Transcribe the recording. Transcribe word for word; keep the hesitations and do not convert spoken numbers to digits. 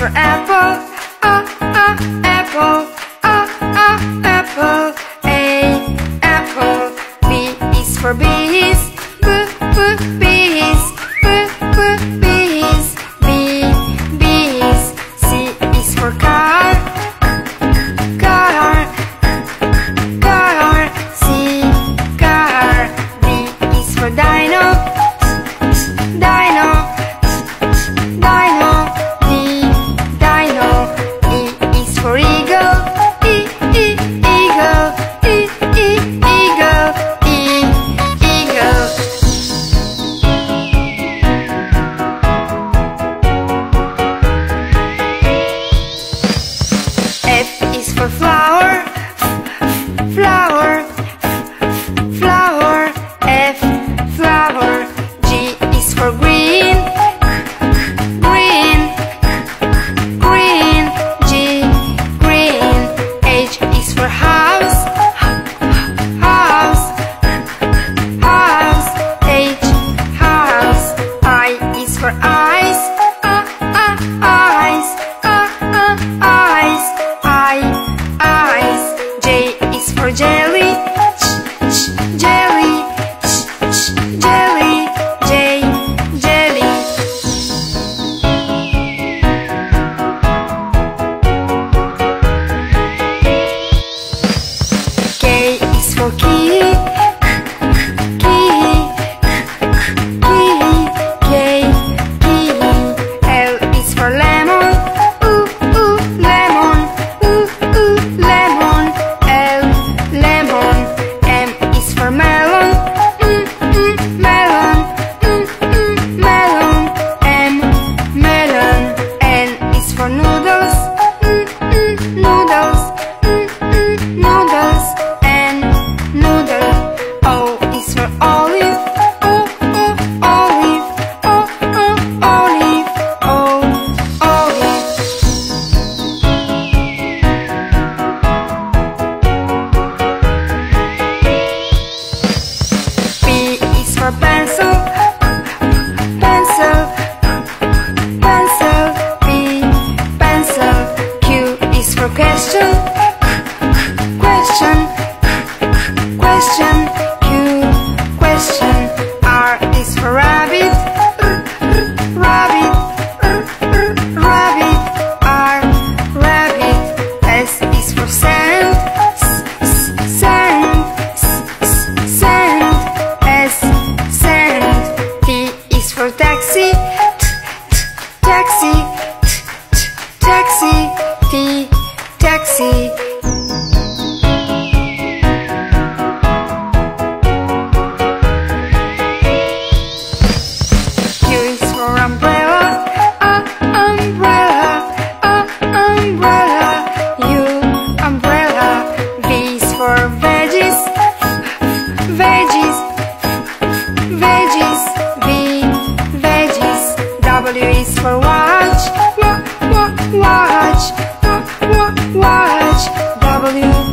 for apple, A, A, apple, A, A, apple. A, apple. B is for bees, B, B, bees, B, B, bees. B, bees. C is for car, car, car. C, car. D is for dino, dino, dino. D, dino. E is for eagle, E, E, eagle, E, E, eagle, E, eagle. F is for flower, flower, flower. F, flower. G is for green, green, green. G, green. H is for house, house, house. H, house. I is for eyes, uh, uh, eyes, uh, uh, eyes. I, eyes. J is for jelly, ch, ch, jelly, ch, ch, jelly. J, jelly. K is for key, key, key. K, key. L is for lemon, ooh, ooh, lemon, ooh, ooh, lemon. L, lemon. M is for melon, mm, mm, melon, mm, mm, melon. M, melon. N is for noodles, mm, mm, noodles, mm, mm, noodles. N, noodle. O is for olive, oh, oh, olive, oh, oh, olive, oh, olive. P is for pencil, pencil, pencil. P, pencil. Q is for question, question, question. Q, question. R is for rabbit, rabbit, rabbit. R, rabbit. S is for sand, sand, sand. S, sand. T is for taxi, taxi, taxi. T, taxi. U is for umbrella, uh, umbrella, uh, umbrella. U, umbrella. V is for veggies, veggies, veggies. V, veggies. W is for watch, wa, wa, watch, wa, wa, watch. W,